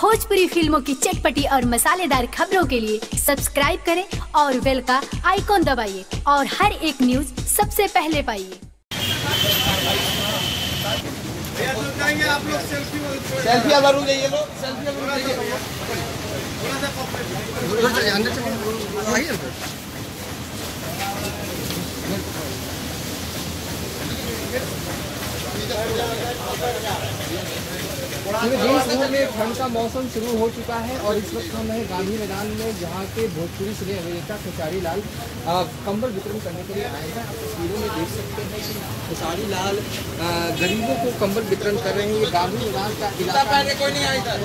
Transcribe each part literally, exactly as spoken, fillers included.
भोजपुरी फिल्मों की चटपटी और मसालेदार खबरों के लिए सब्सक्राइब करें और बेल का आइकॉन दबाइए और हर एक न्यूज सबसे पहले पाइए। आप लोग सेल्फी सेल्फी जरूर जाइए लोग सेल्फी जरूर जाइए थोड़ा सा अंदर चलिए आइए देश में ठंड का मौसम शुरू हो चुका है और इस वक्त हम हैं गांधी मैदान में, जहां के भोजपुरी सिने अभिनेता खेसारी लाल कंबल वितरण करने के लिए आए हैं। आप तस्वीरों में देख सकते हैं कि खेसारी लाल गरीबों को कंबल वितरण कर रहे हैं। ये गांधी मैदान का इलाका है। कोई नहीं आया था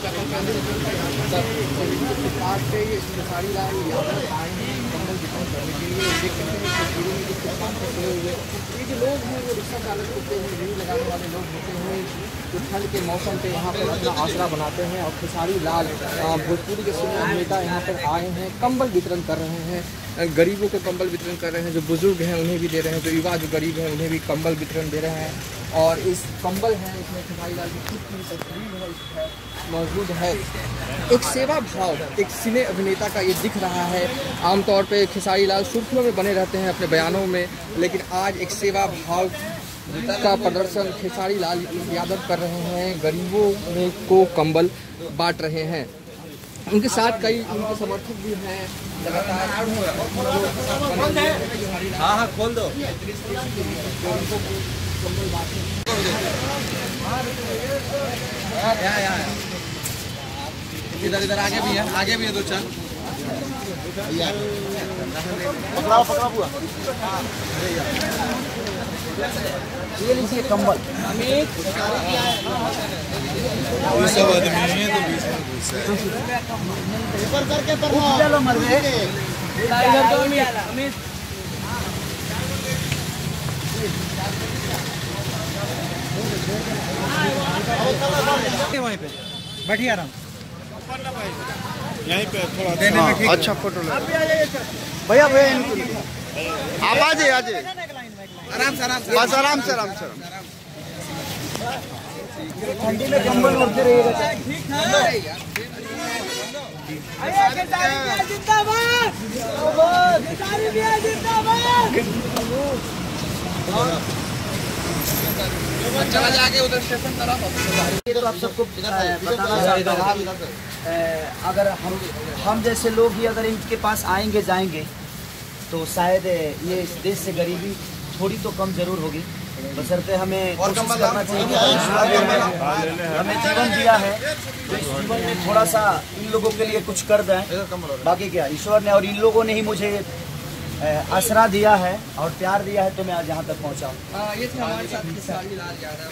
खेसारी लाल आए हैं कंबल वितरण करने के लिए। देख सकते हैं तस्वीरों में जिस दुकान पर खड़े हुए ये जो लोग हैं वो रिक्शा चालक होते हैं, रेडी लगाने वाले लोग होते हैं, जो ठंड के मौसम पे यहाँ पर अपना आसरा बनाते हैं। और खेसारी लाल भोजपुरी के सिने अभिनेता यहाँ पर आए हैं, कंबल वितरण कर रहे हैं, गरीबों को कंबल वितरण कर रहे हैं। जो बुजुर्ग हैं उन्हें भी दे रहे हैं, जो युवा जो गरीब हैं उन्हें भी कंबल वितरण दे रहे हैं। और इस कंबल है इसमें खेसारी लाल की खुद की तस्वीर है मौजूद है। एक सेवा भाव एक सिने अभिनेता का ये दिख रहा है। आमतौर पे खेसारी लाल सुर्खियों में बने रहते हैं अपने बयानों में, लेकिन आज एक सेवा भाव का प्रदर्शन खेसारी लाल यादव कर रहे हैं। गरीबों में को कंबल बांट रहे हैं। उनके साथ कई उनके समर्थक भी हैं। लगातार हाँ हाँ खोल दो इधर इधर आगे भी है, आगे भी है दो चार पकड़ाओ पकड़ाओ हुआ। ये लीजिए कंबल। सब आदमी है तो बीच में घुस है ऊपर करके चलो मर गए वहीं पे बैठिए आराम यहीं पे थोड़ा देने में ठीक। अच्छा फोटो ले भैया भैया आप आ जाइए आ जाइए आराम से आराम से बस आराम से आराम से ठंडी में कंबल उड़ते रहिएगा। चला जाके उधर स्टेशन तरफ। तो आप सबको बताना चाहता हूँ, अगर हम हम जैसे लोग ही अगर इनके पास आएंगे जाएंगे तो शायद ये इस देश से गरीबी थोड़ी तो कम जरूर होगी। बशर्ते हमें कोशिश करना चाहिए। हमें जीवन दिया है तो इस जीवन में थोड़ा सा इन लोगों के लिए कुछ कर दें। बाकी क्या ईश्वर ने और इन लोगों ने ही मुझे आसरा दिया है और प्यार दिया है तो मैं आज यहाँ तक पहुँचा हूँ। ये थे हमारे साथ खेसारी लाल यादव।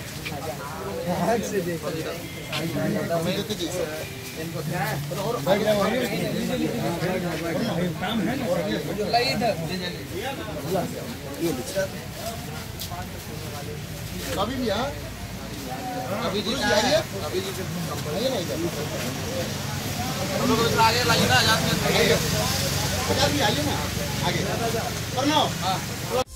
अभी भी यहाँ अभी जी आइए अभी जी आगे लाइए ना आजाद में आइए ना आगे करना।